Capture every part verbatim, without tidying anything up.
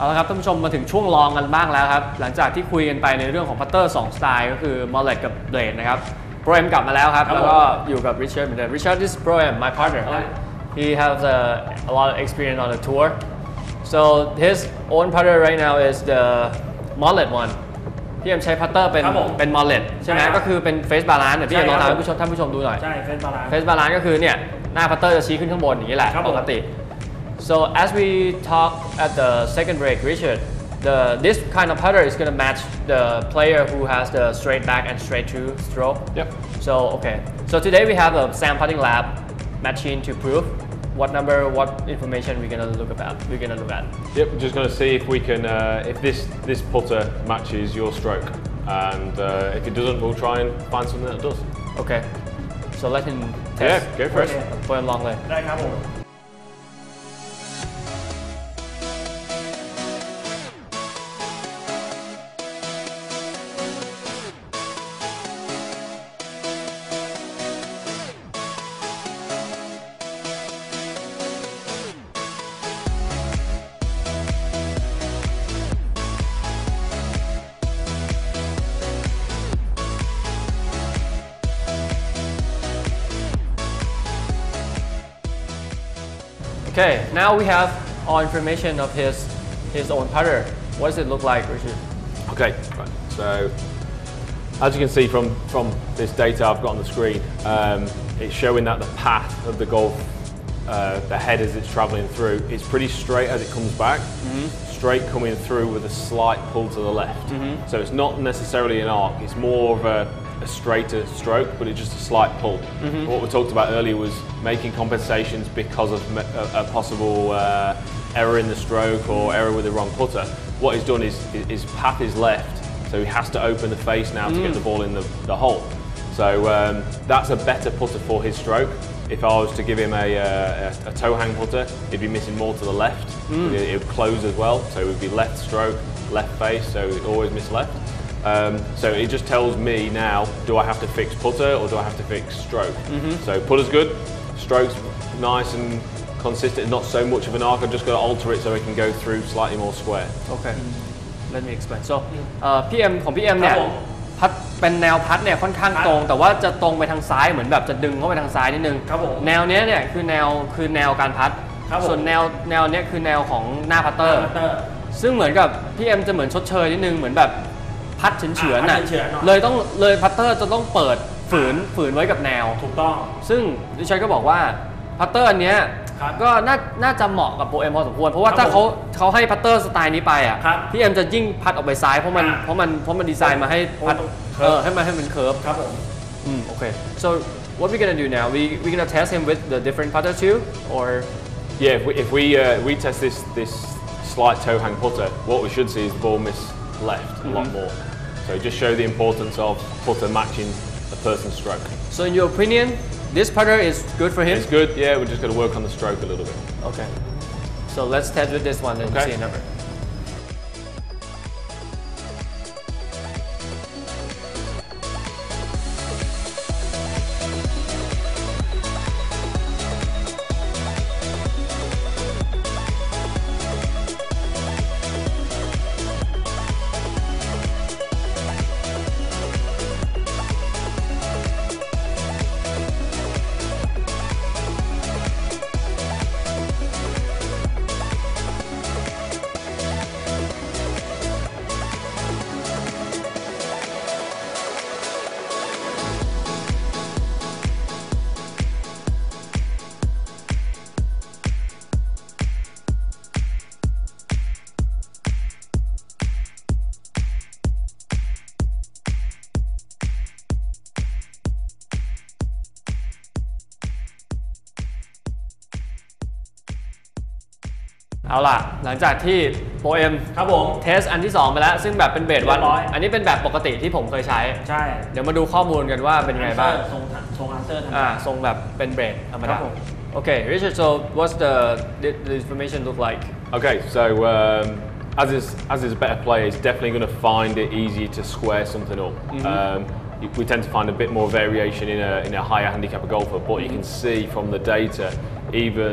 เอาละครับท่านผู้ชมมาถึงช่วงลองกันบ้างแล้วครับหลังจากที่คุยกันไปในเรื่องของพัตเตอร์สองสไตล์ก็คือ Mallet กับ Blade นะครับโปรเอมกลับมาแล้วครับแล้วก็อยู่กับ Richard เหมือนเดิม Richard is Pro M my partner he has a, a lot of experience on the tour so his own putter right now is the Mallet one พี่เอ็มใช้พัตเตอร์เป็นเป็น Mallet ใช่ไหมก็คือเป็น Face Balance เดี๋ยวพี่เอ็มลองทำให้ผู้ชมท่านผู้ชมดูหน่อยใช่ Face Balance Face Balance ก็คือเนี่ยหน้าพัตเตอร์จะชี้ขึ้นข้างบนอย่างนี้แหละปกติSo as we talk at the second break, Richard, the this kind of putter is going to match the player who has the straight back and straight through stroke. Yep. So okay. So today we have a Sam Putting Lab machine to prove what number, what information we're going to look about. We're going to look at. Yep. We're just going to see if we can, uh, if this this putter matches your stroke, and uh, if it doesn't, we'll try and find something that does. Okay. So let him test. Yeah. Go for it. For a long leg. ได้ครับผม Okay, now we have all information of his his own putter. What does it look like, Richard? Okay, right. So as you can see from from this data I've got on the screen, um, it's showing that the path of the golf, uh, the head as it's travelling through, is pretty straight as it comes back. Mm-hmm. Straight coming through with a slight pull to the left. Mm-hmm. So it's not necessarily an arc. It's more of a a straighter stroke, but it's just a slight pull. Mm-hmm. What we talked about earlier was making compensations because of a, a possible uh, error in the stroke or error with the wrong putter. What he's done is his path is left, so he has to open the face now mm. to get the ball in the, the hole. So um, that's a better putter for his stroke. If I was to give him a, a, a toe hang putter, he'd be missing more to the left. Mm. It would close as well, so it would be left stroke, left face, so he'd always miss left. Um, so it just tells me now, do I have to fix putter or do I have to fix stroke? Mm-hmm. So putter's good, stroke's nice and consistent, not so much of an arc. I've just got to alter it so it can go through slightly more square. Okay, let me explain. So พี่เอ็มของพี่เอ็มเนี่ยพัดเป็นแนวพัดเนี่ยค่อนข้างตรงแต่ว่าจะตรงไปทางซ้ายเหมือนแบบจะดึงเข้าไปทางซ้ายนิดนึงแนวเนี้ยเนี่ยคือแนวคือแนวการพัดส่วนแนวแนวเนี้ยคือแนวของหน้าพัตเตอร์ซึ่งเหมือนกับพี่เอ็มจะเหมือนชดเชยนิดนึงเหมือนแบบพัดเฉือนๆน่ะเลยต้องเลยพัตเตอร์จะต้องเปิดฝืนฝืนไว้กับแนวถูกต้องซึ่งดิฉันก็บอกว่าพัตเตอร์อันเนี้ยก็น่าน่าจะเหมาะกับโปรเอ็มพอสมควรเพราะว่าถ้าเขาเขาให้พัตเตอร์สไตล์นี้ไปอ่ะพี่เอ็มจะยิ่งพัดออกไปซ้ายเพราะมันเพราะมันเพราะมันดีไซน์มาให้พัดเออให้มันให้มันเคิร์ฟครับผมอืมโอเค so what we gonna do now we we gonna test him with the different putter too or yeah if we if we, uh, we test this this slight toe hang putter what we should see is the ball miss left a mm-hmm. lot more. So just show the importance of putter matching a person's stroke. So in your opinion, this putter is good for him? It's good, yeah, we're just going to work on the stroke a little bit. Okay. So let's test with this one and okay. see a number.เอาล่ะหลังจากที่โปรเอ็มครับผมเทสอันที่สองไปแล้วซึ่งแบบเป็นเบสวันอันนี้เป็นแบบปกติที่ผมเคยใช้ใช่เดี๋ยวมาดูข้อมูลกันว่าเป็นไงบ้างทรงทรงอันเซอร์อ่าทรงแบบเป็นเบสธรรมดา Okay, Richard, so what's the, the the information look like? Okay, so um, as is as is a better player, he's definitely going to find it easy to square something up. Mm-hmm. um, we tend to find a bit more variation in a in a higher handicap golfer, but mm-hmm. you can see from the data, even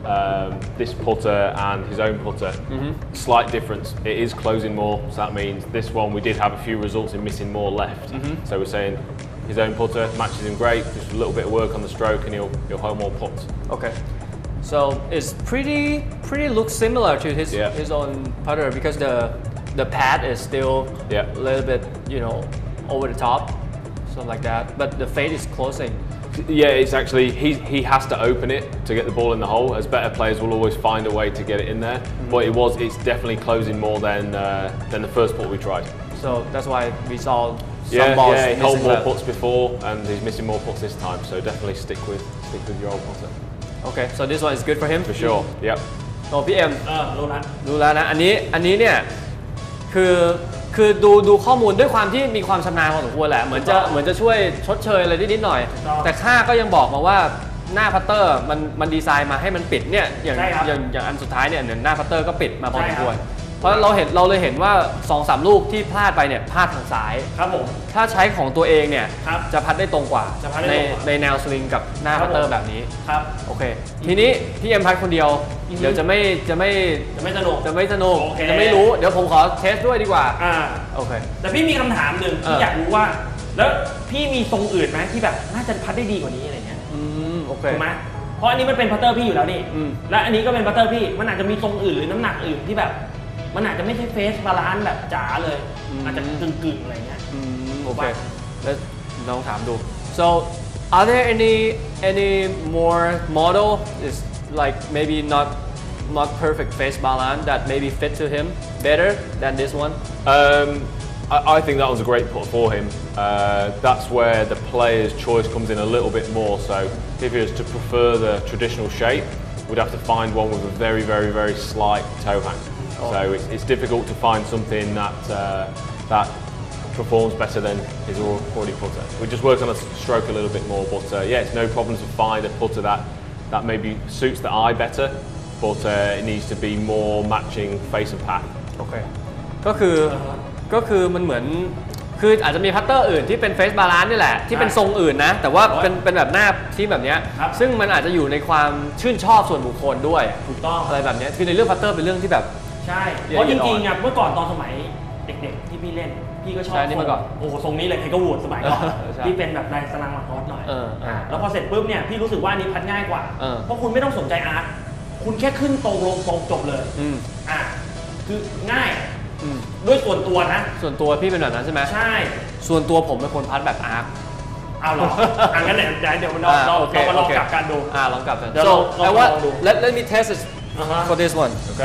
um, this putter and his own putter, Mm-hmm. slight difference. It is closing more, so that means this one we did have a few results in missing more left. Mm-hmm. So we're saying his own putter matches him great, just a little bit of work on the stroke and he'll, he'll hold more putts. Okay. So it's pretty pretty looks similar to his Yeah. his own putter because the the pad is still Yeah. a little bit, you know, over the top, something like that. But the fade is closing. Yeah, it's actually, he, he has to open it to get the ball in the hole, as better players will always find a way to get it in there. Mm-hmm. But it was, it's definitely closing more than uh, than the first putt we tried. So that's why we saw some Yeah, balls yeah, he held missing more left. putts before and he's missing more putts this time, so definitely stick with stick with your old putter. Okay, so this one is good for him. For sure, yep. โอ้พี่เอ็มเออรู้ละดูแล้วนะอันนี้อันนี้เนี่ยคือคือดูดูข้อมูลด้วยความที่มีความชำนาญพอสมควรแหละเหมือนจะเหมือนจะช่วยชดเชยอะไรได้นิดหน่อย แต่ค่าก็ยังบอกมาว่าหน้าพัตเตอร์มันมันดีไซน์มาให้มันปิดเนี่ยอย่างอย่างอย่างอันสุดท้ายเนี่ยหน้าพัตเตอร์ก็ปิดมาพอสมควรเพราะเราเห็นเราเลยเห็นว่า สองสาม ลูกที่พลาดไปเนี่ยพลาดทางซ้ายครับผมถ้าใช้ของตัวเองเนี่ยครับจะพัดได้ตรงกว่าจะพัดได้ในตรงกว่าในแนวสวิงกับหน้าครับพัตเตอผร์มแบบนี้ครับโอเค ทีนี้พี่เอ็มพัดคนเดียวอือฮึเดี๋ยวจะไม่จะไม่จะไม่สนุกจะไม่สนุกโอเคจะไม่รู้ เดี๋ยวผมขอเทสด้วยดีกว่าอ่าโอเคแต่พี่มีคำถามหนึ่งเอที่ออยากรู้ว่า แล้วพี่มีทรงอื่นไหมที่แบบน่าจะพัดได้ดีกว่านี้อะไรเงี้ยอืม โอเคถูกไหมเพราะอันนี้มันเป็นพัตเตอร์พี่อยู่แล้วนี่อืมและอันนี้ก็เป็นพัตเตอร์พี่มันอาจจะมีทรงอื่นหรือน้ำหนักอื่นที่แบบ มันอาจจะไม่ใช่เฟสบาลานซ์แบบจ๋าเลย อาจจะกึ่งๆอะไรเงี้ยอืม โอเค แล้วลองถามดู so are there any any more model is like maybe not not perfect face balance that maybe fit to him better than this one Um, I, I think that was a great putt for him. Uh, that's where the player's choice comes in a little bit more. So if he was to prefer the traditional shape, we'd have to find one with a very, very, very slight toe hang. So it's, it's difficult to find something that uh, that performs better than his al- already putter. We just work on a stroke a little bit more, but uh, yeah, it's no problem to find a putter that that maybe suits the eye better, but uh, it needs to be more matching face and path. โอเค ก็คือ ก็คือมันเหมือน คืออาจจะมีพัตเตอร์อื่นที่เป็นเฟสบาลานซ์นี่แหละ ที่เป็นทรงอื่นนะ แต่ว่าเป็นเป็นแบบหน้าที่แบบเนี้ยครับซึ่งมันอาจจะอยู่ในความชื่นชอบส่วนบุคคลด้วยถูกต้องอะไรแบบเนี้ยคือในเรื่องพัตเตอร์เป็นเรื่องที่แบบใช่เยอะเพราะจเยอะริงๆอ่ออ่ะเมื่อก่อนตอนสมัยเด็กๆ ที่พี่เล่น พี่ก็ชอบใช่นี่เมื่อก่อนโอ้โหทรงนี้เลยใครก็โหวตสมัยก่อนใช่ที่เป็นแบบลายสลังมาคอสหน่อยเออเออแล้วพอเสร็จปุ๊บเนี่ยพี่รู้สึกว่าอันนี้พัดง่ายกว่าเออเพราะคุณไม่ต้องสนใจอาร์ตคุณแค่ขึ้นตรงลงตรงจบเลยอืมอ่ะคือง่ายอืมด้วยส่วนตัวนะส่วนตัวพี่เป็นแบบนั้นใช่ไหมใช่ส่วนตัวผมเป็นคนพัดแบบอาร์คเอาเหรอ อ่ะงั้นเดี๋ยวเดี๋ยวเดี๋ยวเราอ่าเราโอเคเรามาลองโอเคกลับกันดูอ่าลองกลับกันเดี๋ยว so ลอง I want ลองดู let let me test it อ่าฮะ for this one Okay.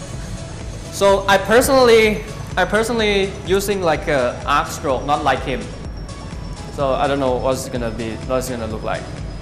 so I personally I personally using like a arc stroke not like him so I don't know what's it gonna be what's it gonna look like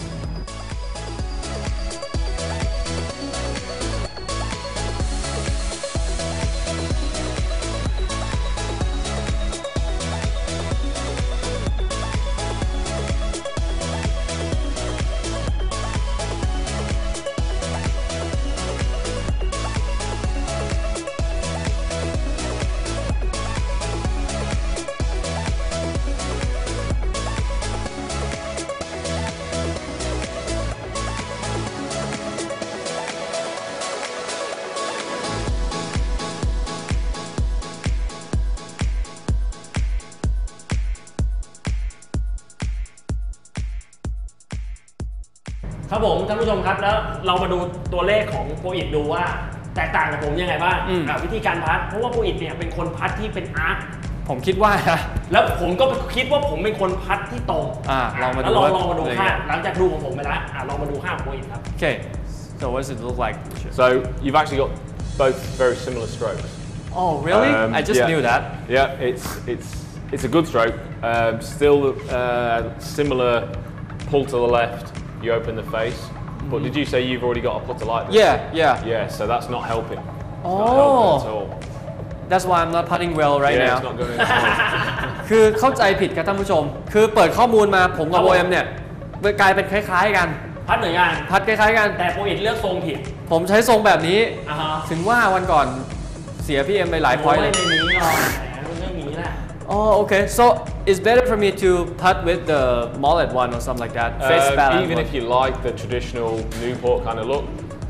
ครับผมท่านผู้ชมครับแล้วเรามาดูตัวเลขของโปรอิดดูว่าแตกต่างกับผมยังไงบ้างอืมอ่ะวิธีการพัดเพราะว่าโปรอิดเนี่ยเป็นคนพัดที่เป็นอาร์ตผมคิดว่านะแล้วผมก็คิดว่าผมเป็นคนพัดที่ตรงอ่าลองมาดูแล้วลองว่าลองมาดูเป็นยังค่าไงหลังจากดูของผมไปแล้วอ่ะลองมาดูค่าของโปรอิดครับ okay so what does it look like So you've actually got both very similar strokes. oh really Um, I just yeah. knew that Yeah, it's it's it's a good stroke. Um, still uh, similar pull to the left. You open the face. But did you say you've already got a putter like this? yeah yeah Yeah. So that's not helping. It's Oh. not helping at all. that's why I'm not putting well right yeah, now it's not going as well. คือเข้าใจผิดครับท่านผู้ชม คือเปิดข้อมูลมาผมกับครับโอผมเอ็มเนี่ยกลายเป็นคล้ายๆกันพัดเหมือนกันพัดคล้ายๆกันแต่โปรอิดเลือกทรงผิดผมใช้ทรงแบบนี้อ่ะฮะถึงว่าวันก่อนเสียพี่เอ็มไปหลายพอยต์โอ้เลยในนี้หรอกแหมมันเรื่องนี้แหละ Oh, okay. So it's better for me to putt with the mullet one or something like that. Face Um, balance even one. if you like the traditional Newport kind of look,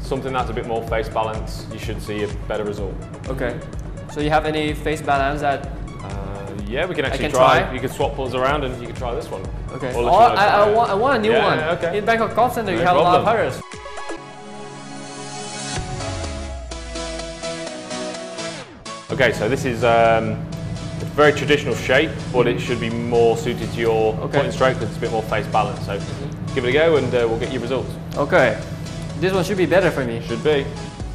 something that's a bit more face balance, you should see a better result. Okay. So you have any face balance that? Uh, yeah, we can actually can try. try. You can swap balls around and you can try this one. Okay. Or Oh, let you know I, I try it. want I want a new Yeah, one. okay. In Bangkok Golf Center, you No have a lot of problem. putters. Okay, so this is um, a very traditional shape, but it should be more suited to your Okay. putting stroke because it's a bit more face balance. So give it a go and uh, we'll get you results. Okay. This one should be better for me. Should be.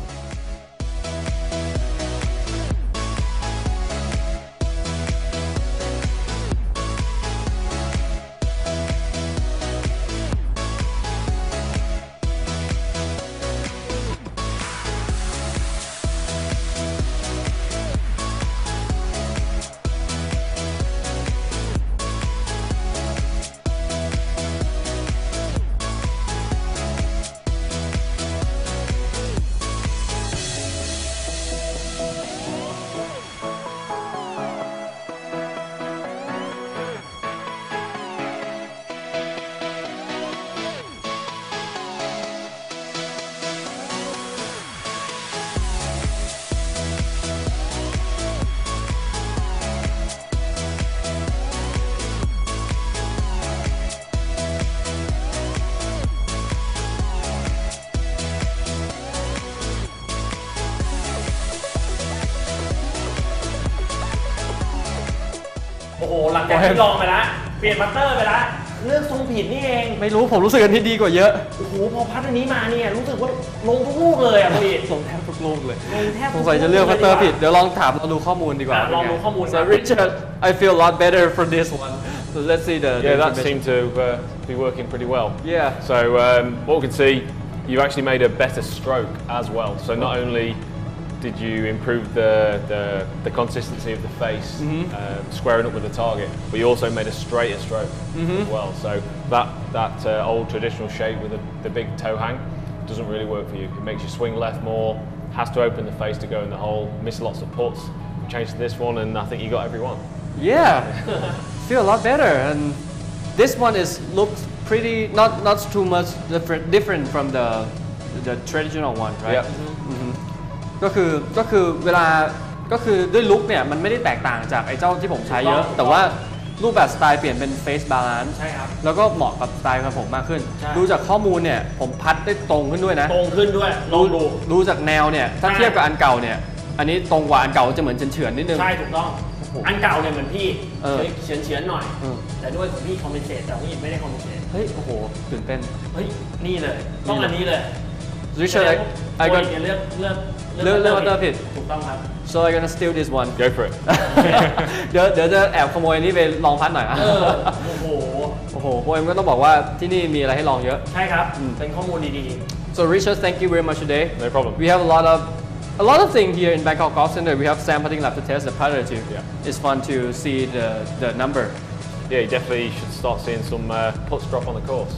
โอ้โหหลังจากที่ลองไปแล้วเปลี่ยนพัตเตอร์ไปแล้วเลือกทรงผิดนี่เองไม่รู้ผมรู้สึกอันนี้ดีกว่าเยอะโอ้โหพอพัดอันนี้มาเนี่ยรู้สึกว่าลงทุกลูกเลยอ่ะพี่ลงแทบทุกลูกเลยลงแทบสงสัยจะเลือกพัตเตอร์ผิด เดี๋ยวลองถามเราดูข้อมูลดีกว่าอ่ะลองดูข้อมูล So Richard I feel a lot better for this one so let's see the Yeah, the that information. seemed to uh, be working pretty well. Yeah. So um, what we can see, you've actually made a better stroke as well. So not only did you improve the, the, the consistency of the face, um, squaring up with the target, but you also made a straighter stroke as well. So that, that uh, old traditional shape with the, the big toe hang doesn't really work for you. It makes you swing left more, has to open the face to go in the hole, miss lots of putts. We changed to this one and I think you got every one. Yeah, feel a lot better, and this one is looks pretty not not too much different different from the the traditional one, right? Yeah. อือฮึก็คือก็คือเวลาก็คือด้วยลุคเนี่ยมันไม่ได้แตกต่างจากไอ้เจ้าที่ผมใช้เยอะถูกต้องแต่ว่ารูปแบบสไตล์เปลี่ยนเป็น face balance ใช่ครับแล้วก็เหมาะกับสไตล์ของผมมากขึ้นใช่ดูจากข้อมูลเนี่ยผมพัดได้ตรงขึ้นด้วยนะตรงขึ้นด้วยลองดูดูจากแนวเนี่ยถ้าใช่เทียบกับอันเก่าเนี่ยอันนี้ตรงกว่าอันเก่าจะเหมือนเฉือนๆนิดนึงใช่ถูกต้องโอ้โหอันเก่าเนี่ยเหมือนพี่เออเฉือนเฉือนๆหน่อยเออแต่ด้วยของพี่คอมเพนเซตแต่ของอีกไม่ได้คอมเพนเซตเฮ้ยโอ้โหตื่นเต้นเฮ้ยนี่เลยต้องอันนี้เลย Richard I, I โอ้ย got เนี่ยเลือกเลือกเลือกเลือก Water Pit ถูกต้องครับ so I'm gonna steal this one Go for it. เดี๋ยวเดี๋ยวจะแอบขโมยอันนี้ไปลองพัดหน่อยอ่ะเออโอ้โหโอ้โหโปรเอ็มก็ต้องบอกว่าที่นี่มีอะไรให้ลองเยอะใช่ครับ เป็นข้อมูลดี so Richard thank you very much today No problem. we have a lot of a lot of things here in Bangkok Golf Center we have Sam putting lab to test the putter too Yeah. it's fun to see the the number Yeah, you definitely should start seeing some uh, putts drop on the course.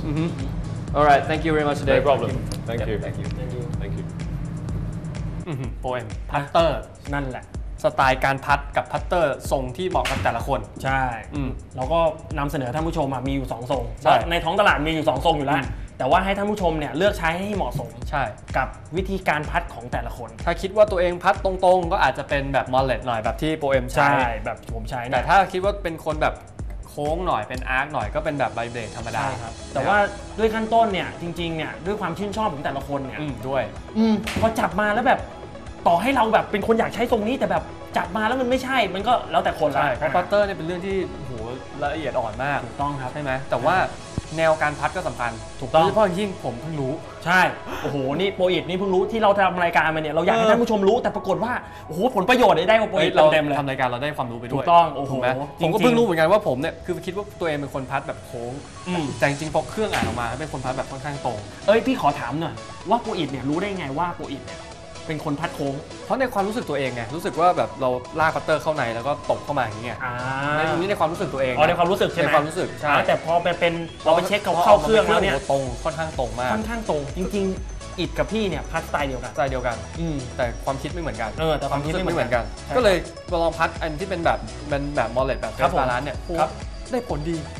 all right thank you very much today No problem. Thank Yeah, you. thank you Thank you. Thank you. โปรเอ็มพัตเตอร์ๆ นั่นแหละสไตล์การพัดกับพัตเตอร์ทรงที่เหมาะกับแต่ละคนใช่อืมแล้วก็นำเสนอท่านผู้ชมอะมีอยู่สองทรงใช่ในท้องตลาดมีอยู่สองทรงอยู่แล้วอืมแต่ว่าให้ท่านผู้ชมเนี่ยเลือกใช้ให้เหมาะสมใช่กับวิธีการพัดของแต่ละคนถ้าคิดว่าตัวเองพัดตรงๆ ก็อาจจะเป็นแบบมอลเลตหน่อยแบบที่โปรเอ็มใช้ใช่แบบผมใช้แต่นะถ้าคิดว่าเป็นคนแบบโค้งหน่อยเป็นอาร์คหน่อยก็เป็นแบบไบเบรดธรรมดาใช่ครับ แต่ว่าด้วยขั้นต้นเนี่ยจริงๆเนี่ยด้วยความชื่นชอบของแต่ละคนเนี่ยอืมด้วยอืมพอจับมาแล้วแบบต่อให้เราแบบเป็นคนอยากใช้ทรงนี้แต่แบบจับมาแล้วมันไม่ใช่มันก็แล้วแต่คนละใช่เพราะพัตเตอร์เนี่ยเป็นเรื่องที่โอ้โหละเอียดอ่อนมากถูกต้องครับใช่ไหมแต่ว่าแนวการพัดก็สำคัญถูกต้องโดยเฉพาะอย่างยิ่งผมเพิ่งรู้ใช่ โอ้โห นี่โปรอิดนี่เพิ่งรู้ที่เราทำรายการมาเนี่ยเราอยากให้เออท่านผู้ชมรู้แต่ปรากฏว่า โอ้โห ผลประโยชน์ได้กับโปรเฮ้อิยดเราเต็มๆเลยทำรายการเราได้ความรู้ไปด้วยถูกต้องโอ้โหถูกไหมจริผงมๆก็เพิ่งรู้เหมือนกันว่าผมเนี่ยคือคิดว่าตัวเองเป็นคนพัดแบบโค้งอืมแต่จริงๆพอเครื่องอ่านออกมาเป็นคนพัดแบบค่อนข้างตรงเอ้ย พี่ขอถามหน่อยว่าโปรอิดเนี่ยรู้ได้ไงว่าโปรอิดเนี่ยเป็นคนพัดโค้งเพราะในความรู้สึกตัวเองไงรู้สึกว่าแบบเราลากพัตเตอร์เข้าในแล้วก็ตบเข้ามาอย่างเงี้ยอ่าในนี้ในความรู้สึกตัวเองอ๋อในความรู้สึกใช่ไหมในความรู้สึกใช่อ่าแต่พอไปเป็นเราไปเช็คกับเข้าเครื่องแล้วเนี่ยโโหตรงค่อนข้างตรงมากค่อนข้างตรง จริงๆ อิดกับพี่เนี่ยพัดสไตล์เดียวกันใจเดียวกันอืมแต่ความคิดไม่เหมือนกันเออแต่ความคิดไม่เหมือนกัน ใช่ก็เลยลองพัดอันที่เป็นแบบเป็นแบบมอลเลตแบบเฟครับสผมบาลานซ์เนี่ยโอ้ครับได้ผลดี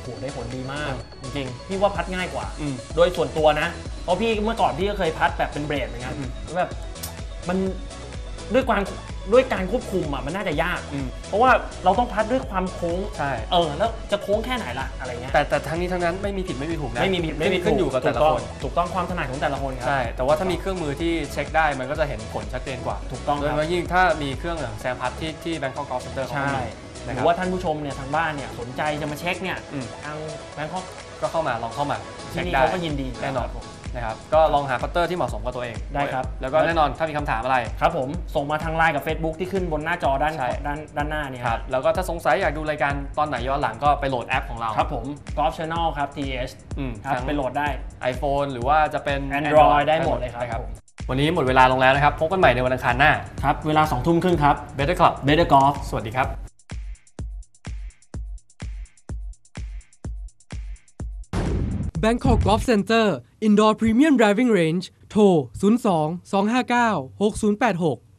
โหได้ผลดีมาก จริงๆ พี่ว่าพัดง่ายกว่าอืมโดยส่วนตัวนะ เพราะพี่เมื่อก่อนพี่ก็เคยพัดแบบเป็นเบรดเหมือนกันอืมแล้วแบบมันด้วยการด้วยการควบคุมอ่ะมันน่าจะยากอืมเพราะว่าเราต้องพัดด้วยความโค้งใช่เออแล้วจะโค้งแค่ไหนล่ะอะไรเงี้ยแต่แต่ทั้งนี้ทั้งนั้นไม่มีผิดไม่มีถูกนะไม่มีผิดไม่มีขึ้นอยู่กับแต่ละถูคนถูกต้องความถนัดของแต่ละคนครับใช่ แต่ว่าถ้ามีเครื่องมือที่เช็คได้มันก็จะเห็นผลชัดเจนกว่าถูกต้องโดคยรับเฉพาะยิ่งถ้ามีเครื่องอย่างแซมพัทที่ที่ Bangkok Golf Center เขาใช่ก็มีหนะครืรับอว่าท่านผู้ชมเนี่ยทางบ้านเนี่ยสนใจจะมาเช็คเนี่ยอืมทางแบงคอกก็เข้ามาลองเข้ามาที่เช็คนี่ได้เขาก็ยินดีแน่นอนครับผมนะครับก็ลองหาพัตเตอร์ที่เหมาะสมกับตัวเองได้ครับแล้วก็แน่นอนถ้ามีคำถามอะไรครับผมส่งมาทางไลน์กับ Facebook ที่ขึ้นบนหน้าจอด้านใช่ด้านด้านหน้าเนี่ยครับแล้วก็ถ้าสงสัยอยากดูรายการตอนไหนย้อนหลังก็ไปโหลดแอปของเราครับผม Golf Channel ครับ ที เอชอืมครับทั้งไปโหลดได้ iPhone หรือว่าจะเป็น Android ได้หมดเลยครับนะผมวันนี้หมดเวลาลงแล้วนะครับ พบกันใหม่ในวันอังคารหน้าครับ เวลาสองทุ่มครึ่งครับ Better Club Better Golf สวัสดีครับ Bangkok Golf Center Indoor Premium Driving Range โทร ศูนย์ สอง สอง ห้า เก้า หก ศูนย์ แปด หก